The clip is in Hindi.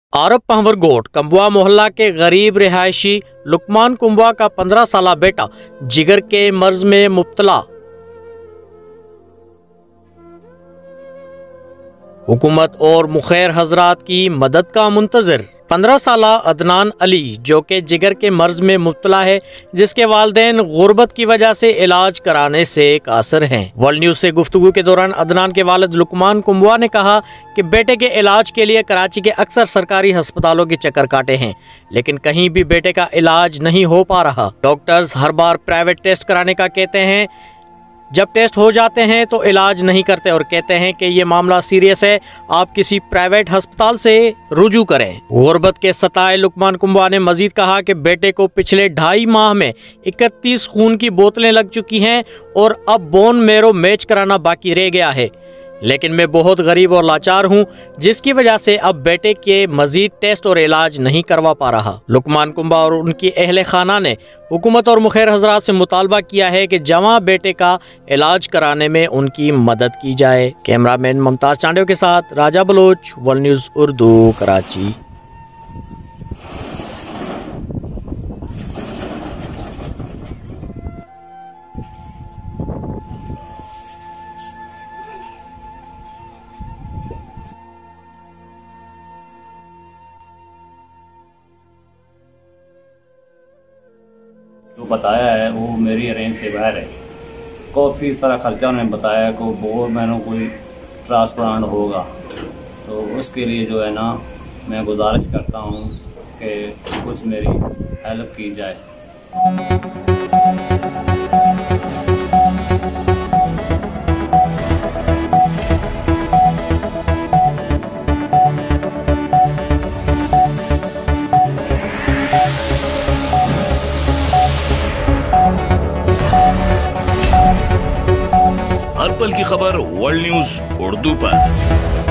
आरब पहवरगोट कंबुआ मोहल्ला के गरीब रिहायशी लुकमान कुंबवा का 15 साला बेटा जिगर के मर्ज में मुब्तला। हुकूमत और मुखैर हजरात की मदद का मुंतजर। 15 साला अदनान अली जो कि जिगर के मर्ज में मुब्तला है, जिसके वालिदैन गुर्बत की वजह से इलाज कराने से कासिर हैं। वर्ल्ड न्यूज से गुफ्तगू के दौरान अदनान के वालिद लुकमान कुंबवा ने कहा कि बेटे के इलाज के लिए कराची के अक्सर सरकारी अस्पतालों के चक्कर काटे हैं, लेकिन कहीं भी बेटे का इलाज नहीं हो पा रहा। डॉक्टर्स हर बार प्राइवेट टेस्ट कराने का कहते हैं, जब टेस्ट हो जाते हैं तो इलाज नहीं करते और कहते हैं कि ये मामला सीरियस है, आप किसी प्राइवेट अस्पताल से रुजू करें। गुर्बत के सताए लुकमान कुंबवा ने मजीद कहा कि बेटे को पिछले 2.5 माह में 31 खून की बोतलें लग चुकी हैं और अब बोन मैरो मैच कराना बाकी रह गया है, लेकिन मैं बहुत गरीब और लाचार हूं, जिसकी वजह से अब बेटे के मजीद टेस्ट और इलाज नहीं करवा पा रहा। लुकमान कुंबवा और उनकी अहले खाना ने हुकूमत और मुखैर हजरात से मुतालबा किया है कि जवां बेटे का इलाज कराने में उनकी मदद की जाए। कैमरामैन मुमताज चांडियों के साथ राजा बलोच, वर्ल्ड न्यूज़ उर्दू, कराची। जो बताया है वो मेरी रेंज से बाहर है। काफ़ी सारा खर्चा उन्होंने बताया कि बहुत महीनों कोई ट्रांसप्लांट होगा, तो उसके लिए जो है ना मैं गुजारिश करता हूँ कि कुछ मेरी हेल्प की जाए। हर पल की खबर वर्ल्ड न्यूज उर्दू पर।